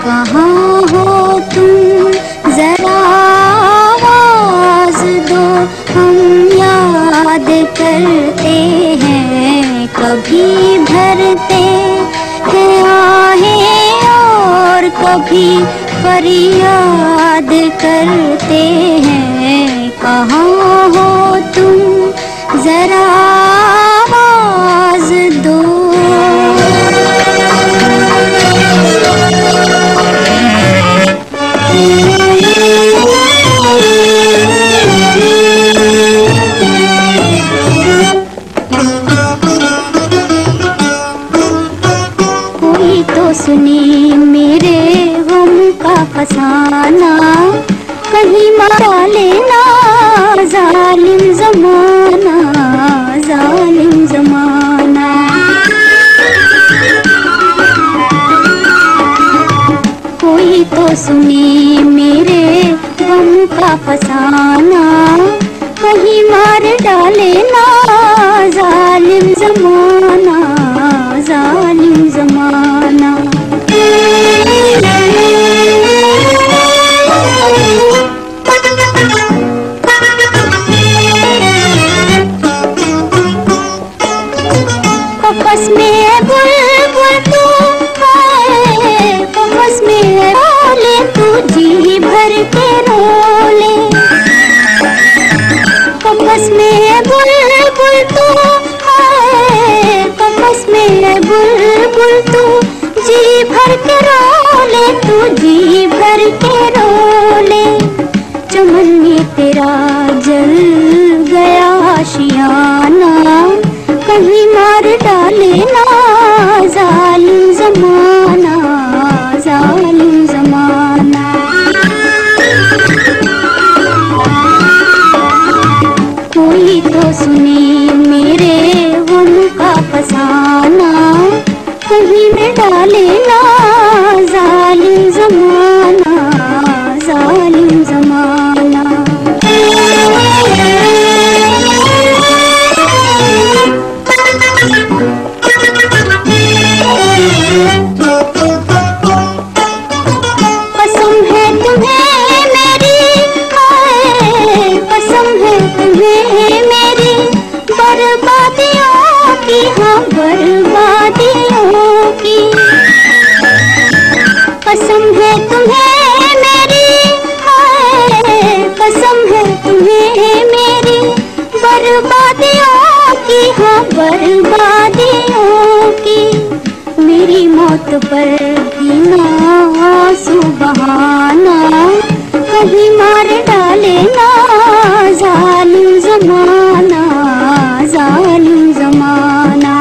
कहाँ हो तुम, जरा आवाज दो, हम याद करते हैं, कभी भरते हैं आहें और कभी फरियाद करते हैं। कहाँ हो तुम, जरा आवाज दो। कोई तो सुने मेरे गम का फसाना, कहीं मार लेना जालिम ज़माना, जालिम ज़माना। कोई तो सुने मेरे गम का फसाना, कहीं मार डालेना जालिम ज़माना, जालिम ज़माना। कपस में बुलबुल तू है, कपस में रोले तू जी भर के रोले। कपस में बुलबुल तू है, कपस में बुलबुल तू जी भर के रोले, तू जी भर के रोले। चमन में तेरा जल गया आशियाना, कहीं मार डालेना जालिम ज़माना, जालिम ज़माना। कोई तो सुने मेरे गम का फसाना, कहीं में डालेना जालिम ज़माना, जालिम ज़माना। कसम है तुम्हें मेरी, हाय कसम है तुम्हें मेरी, बर्बादियों की, हाँ बर्बादियों की। कसम है तुम्हें मेरी, हाय कसम है तुम्हें मेरी, बर्बादियों की, हाँ बर्बादियों की। मेरी मौत पर भी ना आंसू बहाना, कहीं मार डालेना जालिम ज़माना, जालिम ज़माना।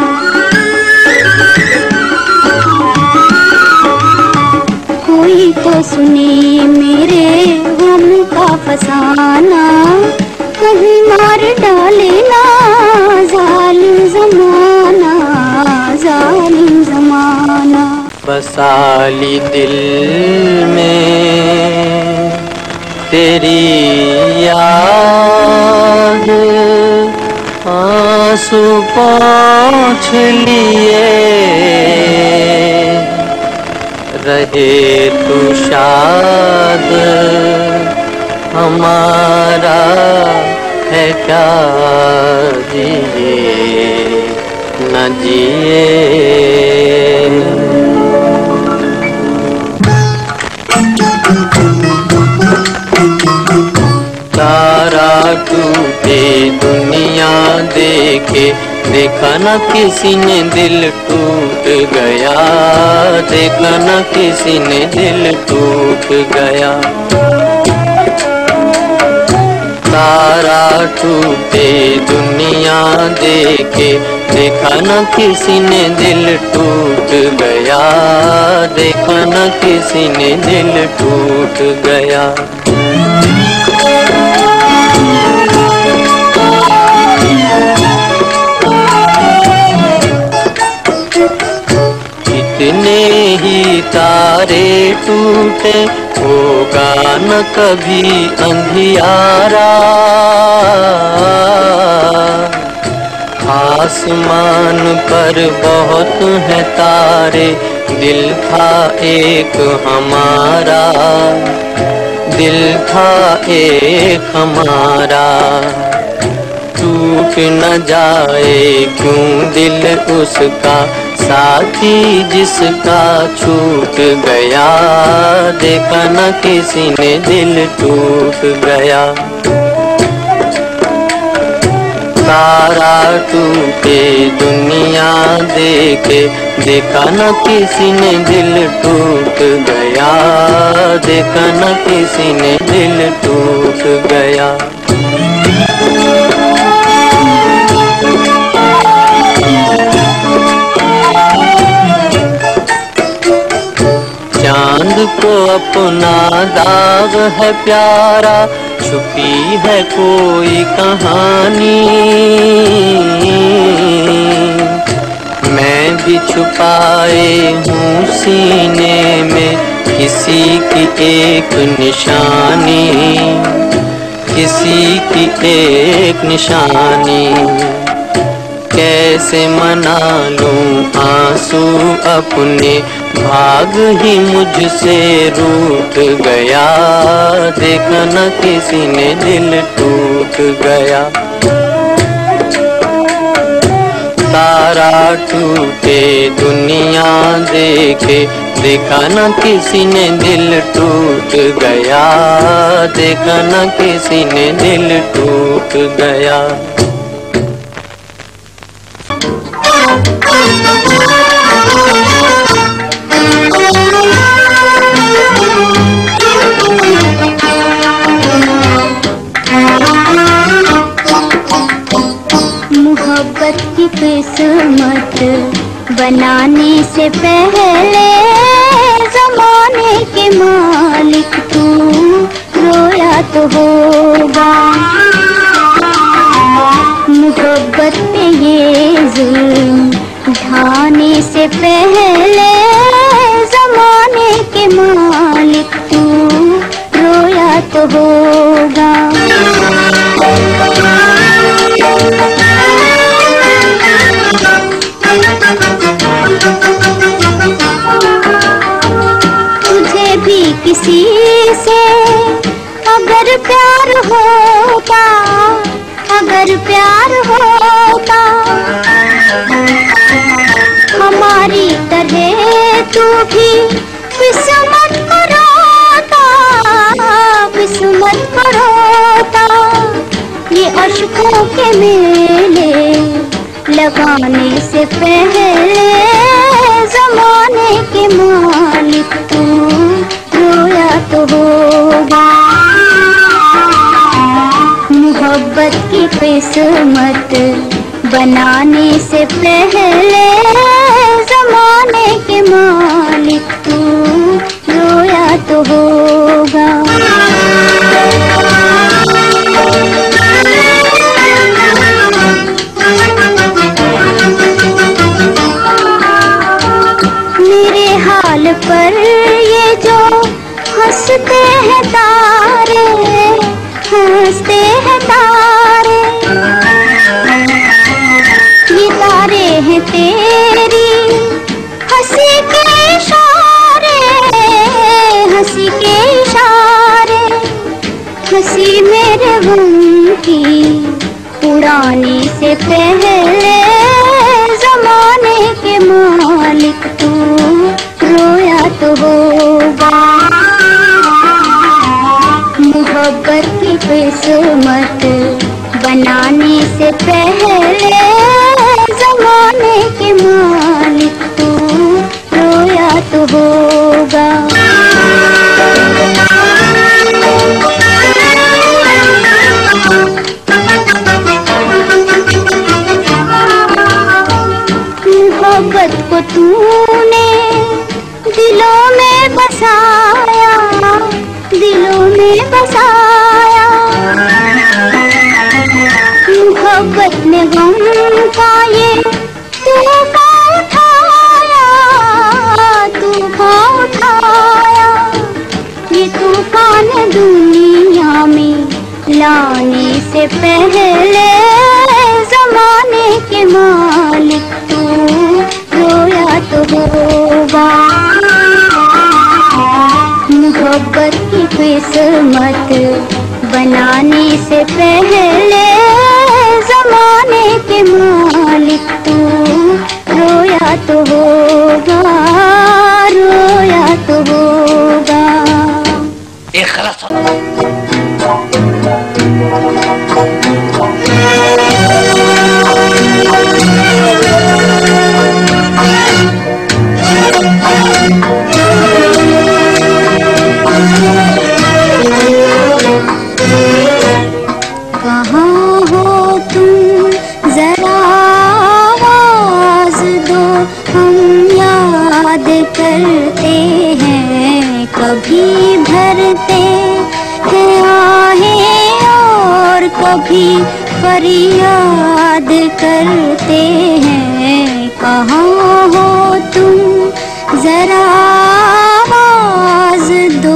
कोई तो सुने मेरे गम का फसाना, कहीं मार डालेना जालिम ज़माना, जालिम ज़माना। बसाली दिल में तेरी याद, आंसू पोंछ लिए, रहे तू शाद, हमारा है क्या जिए न जिए। तारा टूटे दुनिया देखे, देखा न किसी ने दिल टूट गया, देखा न किसी ने दिल टूट गया। तारा टूटे दुनिया देखे, देखा न किसी ने दिल टूट गया, देखा न किसी ने दिल टूट गया। इतने ही तारे टूटे, होगा न कभी अंधियारा, आसमान पर बहुत है तारे, दिल था एक हमारा, दिल था एक हमारा। टूट न जाए क्यों दिल उसका, साथी जिसका छूट गया, देखा न किसी ने दिल टूट गया। तारा टूटे दुनिया देखे, देखा न किसी ने दिल टूट गया, देखा न किसी ने दिल टूट गया। चांद को अपना दाग है प्यारा, छुपी है कोई कहानी, मैं भी छुपाए हूँ सीने में किसी की एक निशानी, किसी की एक निशानी। कैसे मना लूं आंसू अपने, भाग ही मुझसे रूठ गया, देखा न किसी ने दिल टूट गया। तारा टूटे दुनिया देखे, देखा न किसी ने दिल टूट गया, देखा न किसी ने दिल टूट गया। मोहब्बत की किस्मत बनाने से पहले ज़माने के मालिक तू रोया तो होगा। मोहब्बत पे ये जुल्म ढाने से पहले ज़माने के मालिक तू रोया तो होगा। तुझे भी किसी से अगर प्यार होता, अगर प्यार होता, हमारी तरह तू भी किस्मत को रोता, किस्मत को रोता। ये अश्कों के मेले लगाने से पहले ज़माने के मालिक तू रोया तो होगा। मोहब्बत की किस्मत बनाने से पहले ज़माने के मालिक तू रोया तो होगा। मेरे हाल पर ये जो हंसते हैं तारे, हंसते हैं तारे, ये तारे हैं तेरी हंसी के इशारे, हंसी के इशारे। हंसी मेरे गम की उड़ाने से पहले ज़माने के मालिक तू रोया तो होगा। मोहब्बत की किस्मत बनाने से पहले ज़माने के मालिक तू रोया तो होगा। मोहब्बत को तूने दिलों में बसाया, दिलों में बसाया। मोहब्बत ने गम का ये तूफ़ान उठाया, तूफ़ान उठाया। ये तूफ़ान दुनिया में लाने से पहले ज़माने के मालिक तू रोया तो होगा। मोहब्बत की किस्मत बनाने से पहले ज़माने के मालिक तू रोया तो होगा, रोया तो होगा। कहाँ हो तुम जरा आवाज़ दो, हम याद करते हैं, कभी भरते हैं आहें और कभी फरियाद करते हैं। कहाँ हो तुम जरा आवाज़ दो।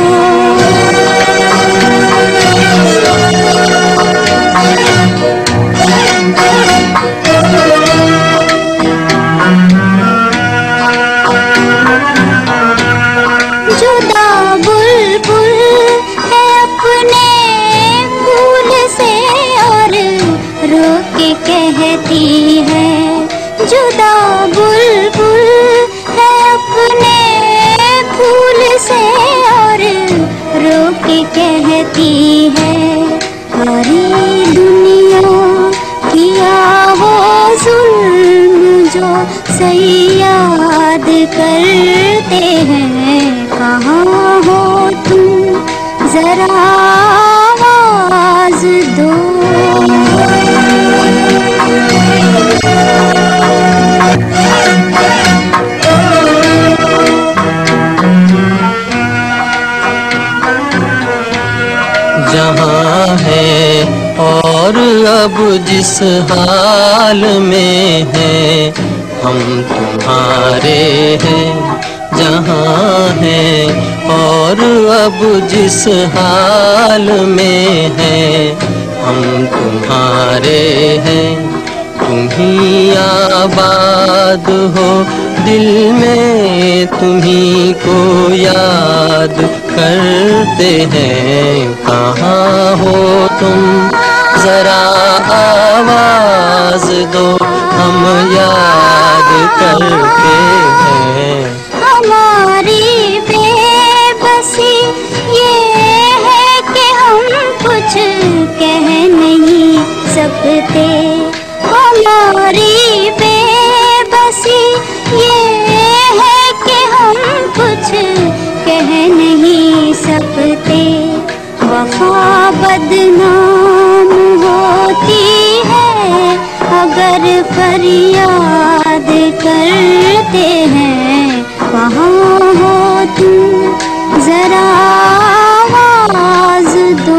जुदा बुलबुल है अपने फूल से और रो के कहती है। जुदा बुलबुल है अपने फूल से और रो के कहती है। सारी दुनिया किया हो जुल्म जो सयाद करते हैं। कहाँ हो तुम जरा आवाज़ दो। जहाँ है और अब जिस हाल में है हम तुम्हारे हैं। जहाँ है और अब जिस हाल में है हम तुम्हारे हैं। तुम ही आबाद हो दिल में, तुम्ही को याद करते हैं। कहाँ हो तुम जरा आवाज़ दो, हम याद करते हैं। हमारी बेबसी ये है कि हम कुछ कह नहीं सकते। हमारी बेबसी ये है कि हम कुछ कह नहीं सकते। वफा बदनाम होती है अगर फरियाद करते हैं। कहाँ हो तुम जरा आवाज़ दो।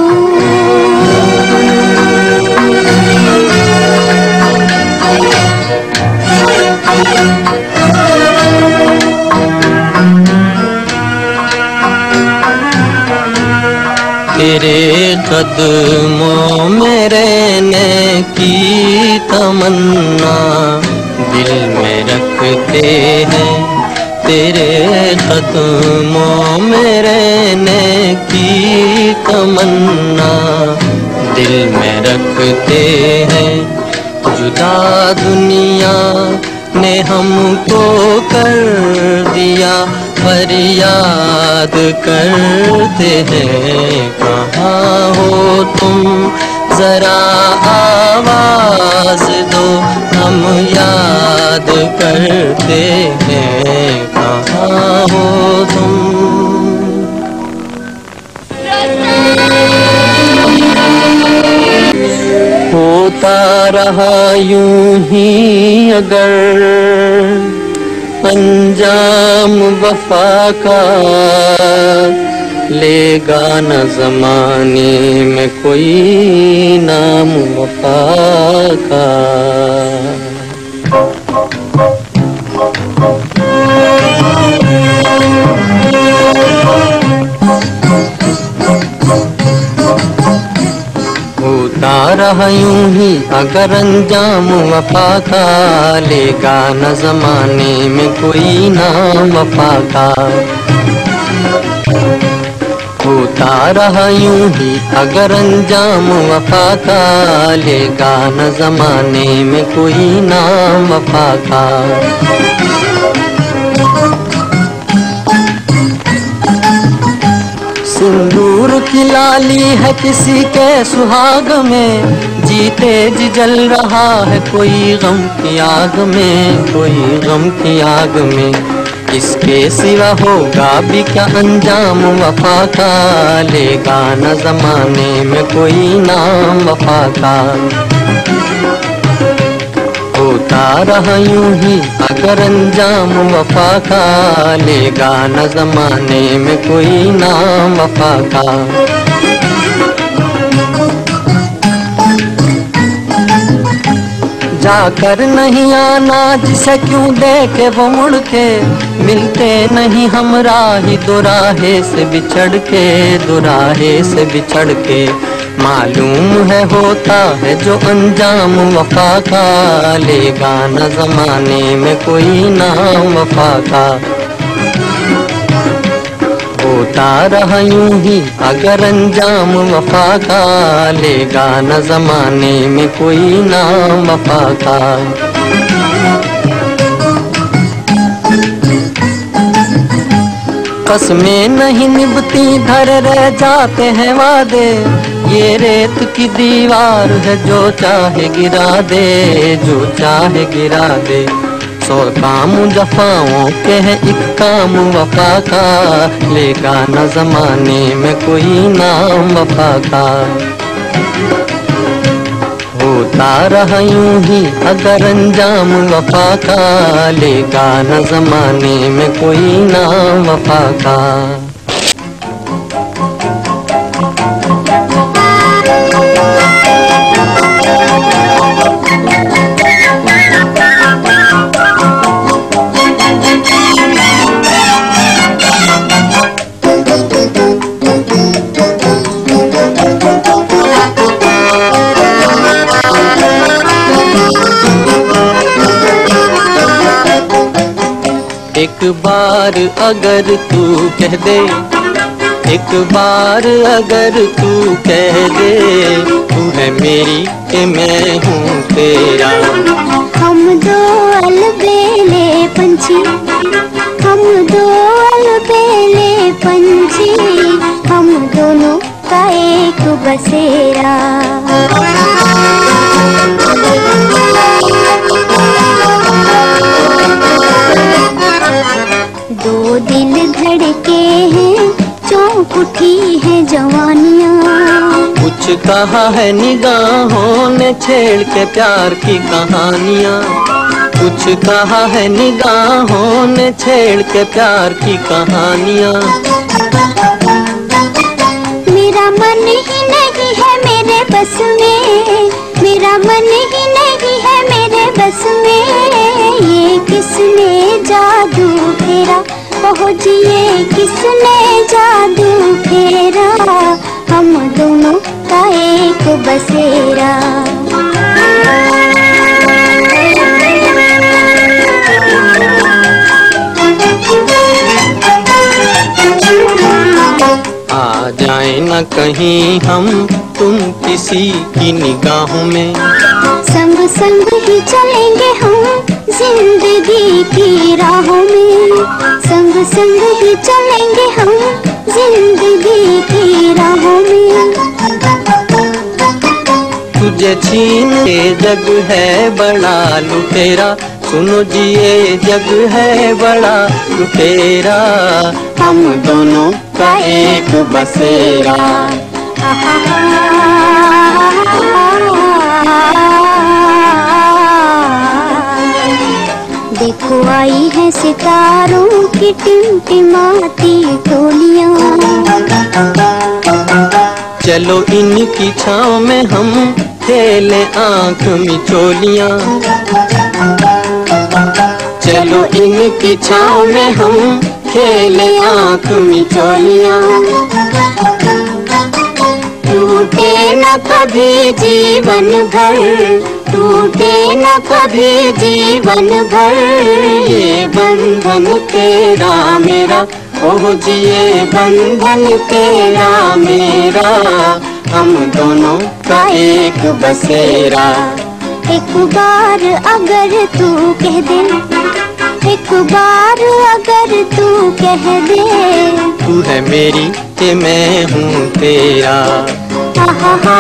तेरे कदमों में रहने की तमन्ना दिल में रखते हैं। तेरे कदमों में रहने की तमन्ना दिल में रखते हैं। जुदा दुनिया ने हमको कर दिया, फरियाद करते हैं। कहाँ हो तुम जरा आवाज़ दो, हम याद करते हैं। कहाँ हो तुम। होता रहा यूं ही अगर अंजाम वफा का, लेगा न ज़माने में कोई नाम वफा का। होता रहा यूं ही अगर अंजाम वफा का, लेगा न ज़माने में कोई नाम वफा का। होता रहा यूं ही अगर अंजाम वफा का, लेगा न ज़माने में कोई नाम वफा का। सिंदूर की लाली है किसी के सुहाग में, जीते जी जल रहा है कोई गम की आग में, कोई गम की आग में। इसके सिवा होगा भी क्या अंजाम वफा का, लेगा न ज़माने में कोई नाम वफा का। होता रहा यूं ही अगर अंजाम वफा का, लेगा न ज़माने में कोई नाम वफा का। जाकर नहीं आना जिसे क्यों देखे वो मुड़ के, मिलते नहीं हम राही दुराहे से बिछड़ के, दुराहे से बिछड़ के। मालूम है होता है जो अंजाम वफा का, लेगा न ज़माने में कोई नाम वफा का। होता रहा यूं ही अगर अंजाम वफा का, लेगा न ज़माने में कोई नाम वफा का। कसमें नहीं निभती धर रह जाते हैं वादे, ये रेत की दीवार है जो चाहे गिरा दे, जो चाहे गिरा दे। 100 काम जफाओं के है एक काम वफा का, लेगा न ज़माने में कोई नाम वफा का। होता रहा यूं ही अगर अंजाम वफा का, लेगा न ज़माने में कोई नाम वफा का। एक बार अगर तू कह दे, एक बार अगर तू कह दे, तू है मेरी कि मैं हूँ तेरा। हम दो अलबेले पंछी, हम दो अलबेले पंछी, हम दोनों का एक बसेरा। दो दिल धड़के हैं, चौंक उठी है जवानियाँ। कुछ कहा है निगाहों ने छेड़ के प्यार की कहानियाँ, कुछ कहा है निगाहों ने छेड़ के प्यार की कहानियाँ। मेरा मन ही नहीं है मेरे बस में, मेरा मन ही नहीं है मेरे बस में। ये किसने जादू फेरा, ओहो जी ये किसने जादू फेरा, हम दोनों का एक बसेरा। आ जाए न कहीं हम तुम किसी की निगाहों में, संग संग ही चलेंगे हम जिंदगी की राहों में, संग संग ही चलेंगे हम जिंदगी की राहों में। तुझे छीन के जग है बड़ा लुटेरा, सुनो जी ये जग है बड़ा लुटेरा, हम दोनों का एक बसेरा। देखो आई है सितारों की टिमटिमाती टोलियां, चलो इनकी छाँव में हम खेले आँख मिचोलियाँ, चलो इनकी छाँव में हम खेले आँख मिचोलियाँ। क्यों टूटे न कभी जीवन भर, टूटे न कभी जीवन भर। ये बंधन तेरा मेरा, ओह जी ये बंधन तेरा मेरा, हम दोनों का एक बसेरा। एक बार अगर तू कह दे, एक बार अगर तू कह दे, तू है मेरी कि मैं हूँ तेरा। आहा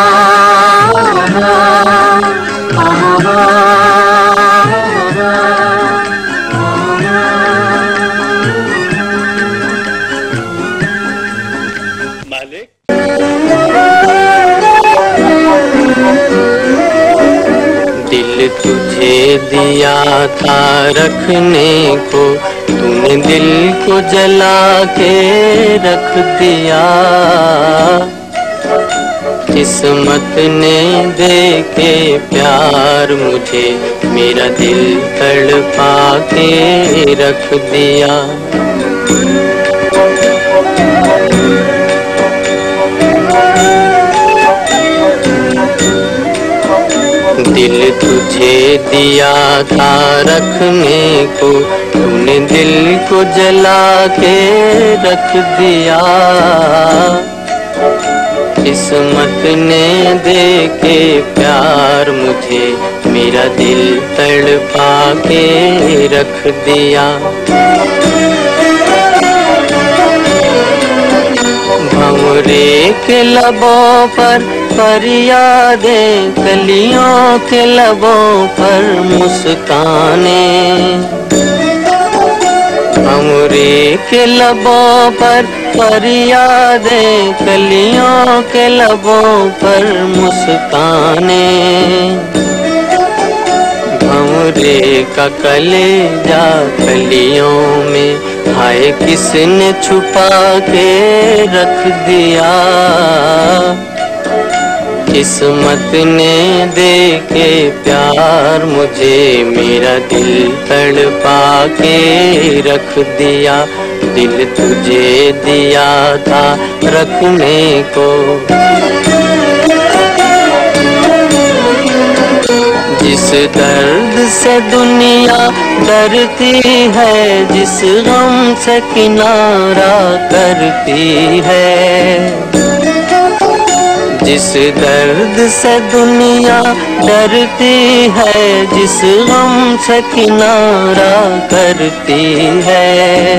दिल तुझे दिया था रखने को, तूने दिल को जला के रख दिया। किस्मत ने दे के प्यार मुझे, मेरा दिल तड़पा के रख दिया। दिल तुझे दिया था रखने को, तूने दिल को जला के रख दिया। किस्मत ने दे के प्यार मुझे, मेरा दिल तड़पा के रख दिया। भंवरे के लबों पर फरियादें, कलियों के लबों पर मुस्काने। भंवरे के लबों पर फरियादें, कलियों के लबों पर मुस्काने। भंवरे का कलेजा कलियों में, हाय किसने छुपा के रख दिया। किस्मत ने दे के प्यार मुझे, मेरा दिल तड़पा के रख दिया। दिल तुझे दिया था रखने को, जिस दर्द से दुनिया डरती है, जिस गम से किनारा करती है। जिस दर्द से दुनिया डरती है, जिस गम से किनारा करती है।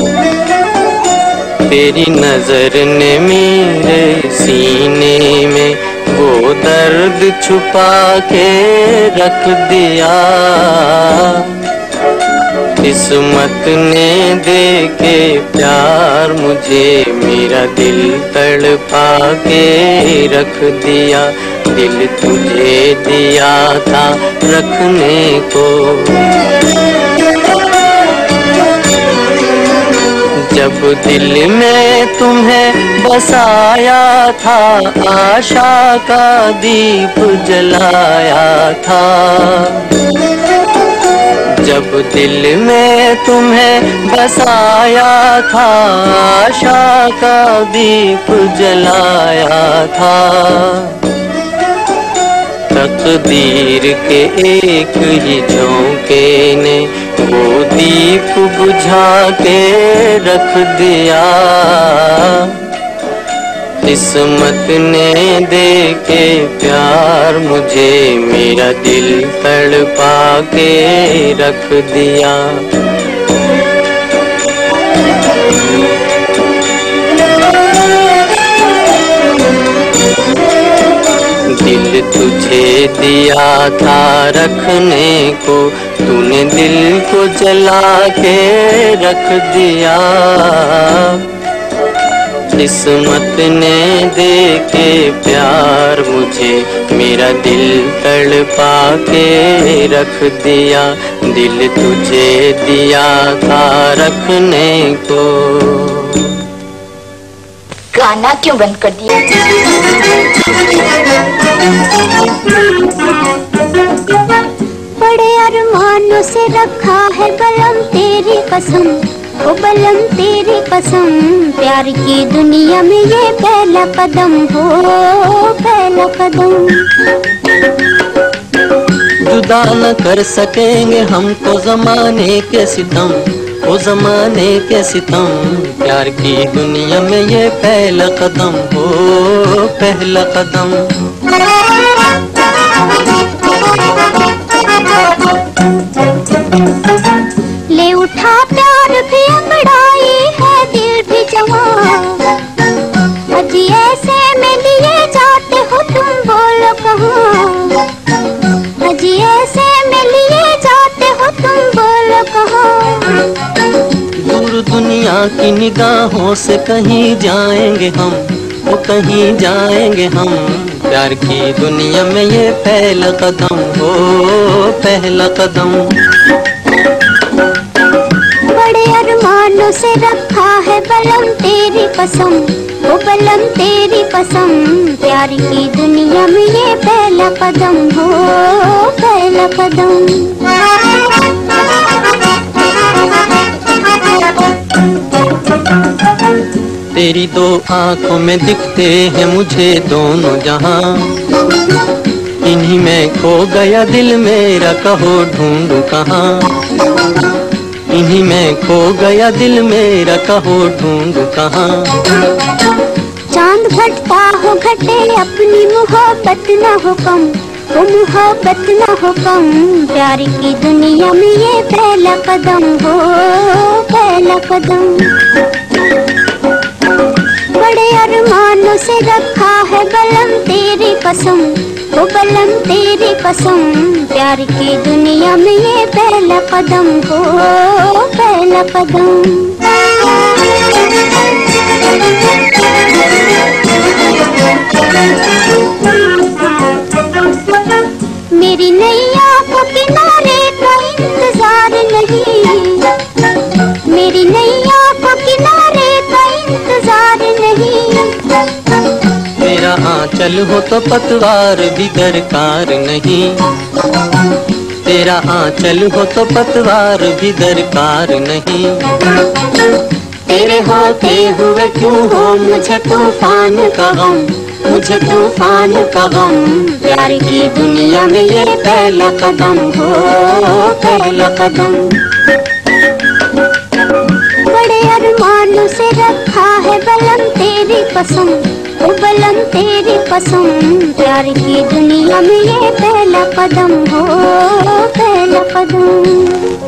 तेरी नजर ने मेरे सीने में वो दर्द छुपा के रख दिया। किस्मत ने दे के प्यार मुझे, मेरा दिल तड़पा के रख दिया। दिल तुझे दिया था रखने को, जब दिल में तुम्हें बसाया था, आशा का दीप जलाया था। जब दिल में तुम्हें बसाया था, आशा का दीप जलाया था। तकदीर के एक ही झोंके ने वो दीप बुझा के रख दिया। किस्मत ने दे के प्यार मुझे, मेरा दिल तड़पा के रख दिया। दिल तुझे दिया था रखने को, तूने दिल को जला के रख दिया। किस्मत ने दे के प्यार मुझे, मेरा दिल तड़पा के रख दिया। दिल तुझे दिया था रखने को। गाना क्यों बंद कर दिया? बड़े अरमानों से रखा है कलम तेरी कसम, ओ बलम तेरी कसम, प्यार की दुनिया में ये पहला कदम हो, पहला कदम। जुदा न कर सकेंगे हमको ज़माने के सितम, ओ ज़माने के सितम, प्यार की दुनिया में ये पहला कदम हो, पहला कदम। ले उठा प्यार भी अंगड़ाई है, दिल भी जवां, अजी ऐसे में लिए जाते हो तुम, बोलो कहाँ, अजी ऐसे में लिए जाते हो तुम, बोलो कहाँ। दूर दुनिया की निगाहों से कहीं जाएंगे हम, वो कहीं जाएंगे हम, प्यार की दुनिया में ये पहला कदम हो, पहला कदम। बड़े अरमानों से रखा है बलम तेरी कसम, ओ बलम तेरी कसम, प्यार की दुनिया में ये पहला कदम हो, पहला कदम। तेरी दो आंखों में दिखते हैं मुझे दोनों जहां, इन्हीं में खो गया दिल मेरा, कहो ढूंढूं कहाँ, इन्हीं में खो गया दिल मेरा, कहो ढूंढूं कहाँ। चांद घटता हो घटे अपनी मोहब्बत न हो कम, वो मोहब्बत न हो कम, प्यार की दुनिया में ये पहला कदम हो, पहला कदम। बड़े अरमानों से रखा है बलम तेरी कसम, ओ बलम तेरी कसम, प्यार की दुनिया में ये पहला कदम हो, पहला कदम। मेरी नैया को किनारे का इंतजार नहीं, मेरी नैया को किनारे का इंतजार नहीं। मेरा आंचल हो तो पतवार भी दरकार नहीं, तेरा आंचल हो तो पतवार भी दरकार नहीं। तेरे होते हुए क्यों हो मुझे तूफान का गम, मुझे तूफान का गम, प्यार की दुनिया में ये पहला कदम हो, पहला कदम। बड़े अरमानों से रखा है बलम तेरी कसम, ओ बलम तेरी कसम, प्यार की दुनिया में ये पहला कदम हो, पहला कदम।